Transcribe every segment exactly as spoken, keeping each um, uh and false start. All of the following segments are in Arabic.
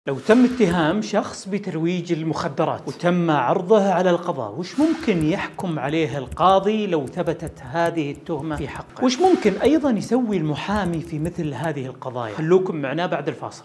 لو تم اتهام شخص بترويج المخدرات وتم عرضه على القضاء، وش ممكن يحكم عليه القاضي لو ثبتت هذه التهمة في حقه؟ وش ممكن أيضا يسوي المحامي في مثل هذه القضايا؟ خلوكم معنا بعد الفاصل.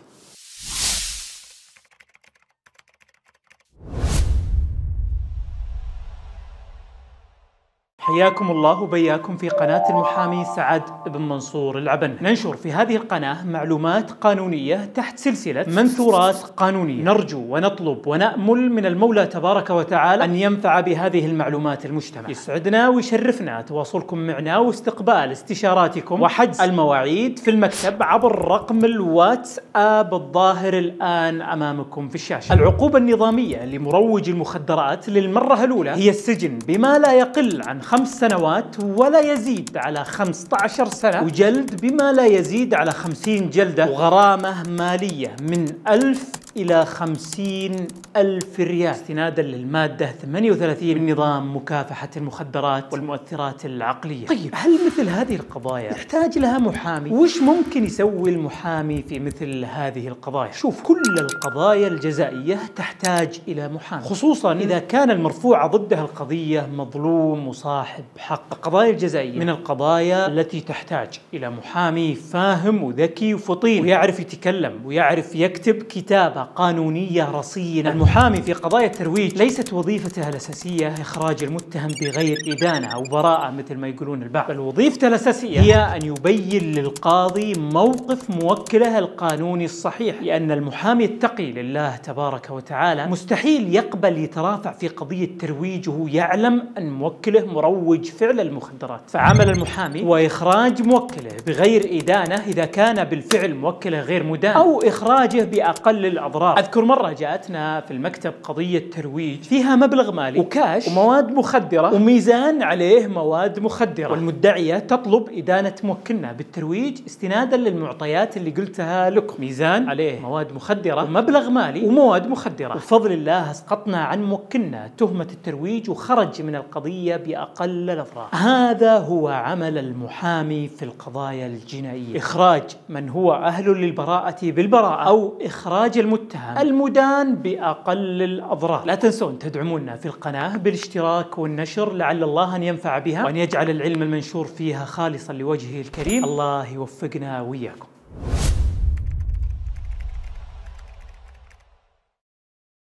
حياكم الله وبياكم في قناة المحامي سعد بن منصور العبن. ننشر في هذه القناة معلومات قانونية تحت سلسلة منثورات قانونية. نرجو ونطلب ونأمل من المولى تبارك وتعالى أن ينفع بهذه المعلومات المجتمع. يسعدنا ويشرفنا تواصلكم معنا واستقبال استشاراتكم وحجز المواعيد في المكتب عبر رقم الواتساب الظاهر الآن أمامكم في الشاشة. العقوبة النظامية لمروج المخدرات للمرة الأولى هي السجن بما لا يقل عن خمس سنوات ولا يزيد على خمسة عشر سنة، وجلد بما لا يزيد على خمسين جلدة، وغرامة مالية من ألف إلى خمسين ألف ريال استنادا للمادة ثمانية وثلاثين من نظام مكافحة المخدرات والمؤثرات العقلية. طيب، هل مثل هذه القضايا يحتاج لها محامي؟ وش ممكن يسوي المحامي في مثل هذه القضايا؟ شوف، كل القضايا الجزائية تحتاج إلى محامي، خصوصا إذا كان المرفوع ضدها القضية مظلوم وصاحب حق. القضايا الجزائية من القضايا التي تحتاج إلى محامي فاهم وذكي وفطين ويعرف يتكلم ويعرف يكتب كتابة قانونية رصينة. المحامي في قضايا الترويج ليست وظيفته الأساسية إخراج المتهم بغير إدانة أو براءة مثل ما يقولون البعض، بل وظيفته الأساسية هي أن يبين للقاضي موقف موكله القانوني الصحيح، لأن المحامي التقي لله تبارك وتعالى مستحيل يقبل يترافع في قضية ترويج وهو يعلم أن موكله مروج فعل المخدرات. فعمل المحامي هو إخراج موكله بغير إدانة إذا كان بالفعل موكله غير مدان، أو إخراجه بأقل الأضرار. أذكر مرة جاءتنا في المكتب قضية ترويج فيها مبلغ مالي وكاش ومواد مخدرة وميزان عليه مواد مخدرة، والمدعية تطلب إدانة موكلنا بالترويج استنادا للمعطيات اللي قلتها لكم: ميزان عليه مواد مخدرة ومبلغ مالي ومواد مخدرة. وبفضل الله اسقطنا عن موكلنا تهمة الترويج وخرج من القضية بأقل الأضرار. هذا هو عمل المحامي في القضايا الجنائية: إخراج من هو أهل للبراءة بالبراءة، أو إخراج المتهم المدان بأقل الأضرار. لا تنسون تدعمونا في القناة بالاشتراك والنشر، لعل الله أن ينفع بها وأن يجعل العلم المنشور فيها خالصا لوجهه الكريم. الله يوفقنا وإياكم.